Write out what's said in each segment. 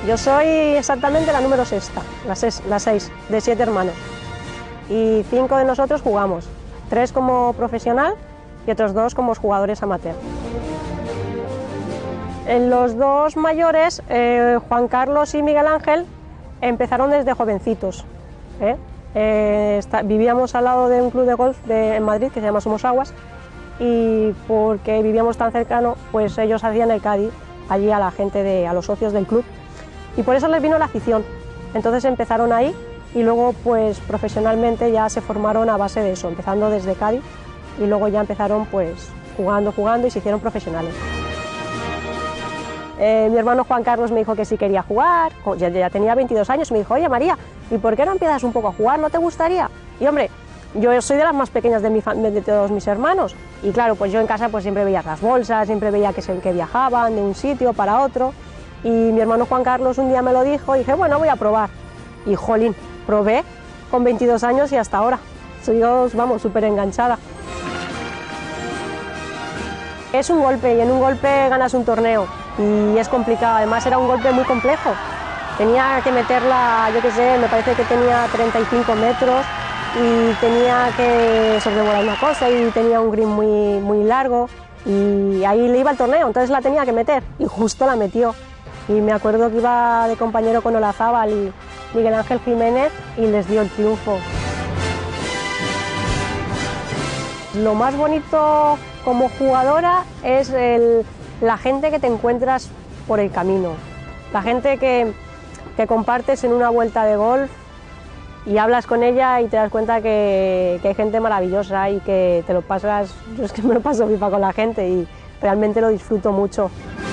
Yo soy exactamente la número sexta, la 6 de 7 hermanos. Y 5 de nosotros jugamos, 3 como profesional y otros 2 como jugadores amateur. En los 2 mayores, Juan Carlos y Miguel Ángel, empezaron desde jovencitos. Vivíamos al lado de un club de golf en Madrid que se llama Somos Aguas, y porque vivíamos tan cercano, pues ellos hacían el caddy allí a la gente, a los socios del club, y por eso les vino la afición. Entonces empezaron ahí y luego pues profesionalmente ya se formaron a base de eso, empezando desde caddy, y luego ya empezaron pues jugando y se hicieron profesionales. Mi hermano Juan Carlos me dijo que sí quería jugar, ya tenía 22 años, y me dijo, oye María, ¿y por qué no empiezas un poco a jugar? ¿No te gustaría? Y hombre, yo soy de las más pequeñas de todos mis hermanos, y claro, pues yo en casa pues siempre veía las bolsas, siempre veía que viajaban de un sitio para otro, y mi hermano Juan Carlos un día me lo dijo y dije, bueno, voy a probar. Y jolín, probé con 22 años y hasta ahora. Soy, vamos, súper enganchada. Es un golpe y en un golpe ganas un torneo y es complicado, además era un golpe muy complejo. Tenía que meterla, yo qué sé, me parece que tenía 35 metros y tenía que sobrevolar una cosa y tenía un green muy largo y ahí le iba el torneo, entonces la tenía que meter y justo la metió. Y me acuerdo que iba de compañero con Olazábal y Miguel Ángel Jiménez y les dio el triunfo. Lo más bonito como jugadora es la gente que te encuentras por el camino, la gente que compartes en una vuelta de golf y hablas con ella y te das cuenta que hay gente maravillosa y que te lo pasas, yo es que me lo paso pipa con la gente y realmente lo disfruto mucho.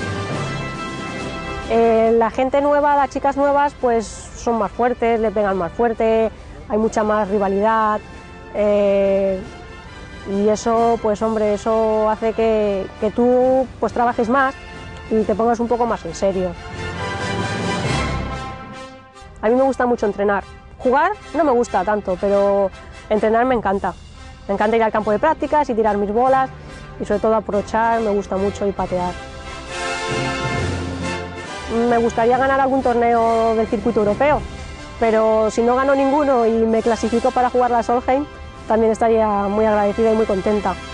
La gente nueva, las chicas nuevas, pues son más fuertes, le pegan más fuerte, hay mucha más rivalidad y eso, pues hombre, eso hace que tú pues trabajes más y te pongas un poco más en serio. A mí me gusta mucho entrenar. Jugar no me gusta tanto, pero entrenar me encanta. Me encanta ir al campo de prácticas y tirar mis bolas y sobre todo aprovechar, me gusta mucho y patear. Me gustaría ganar algún torneo del circuito europeo, pero si no gano ninguno y me clasifico para jugar la Solheim, también estaría muy agradecida y muy contenta.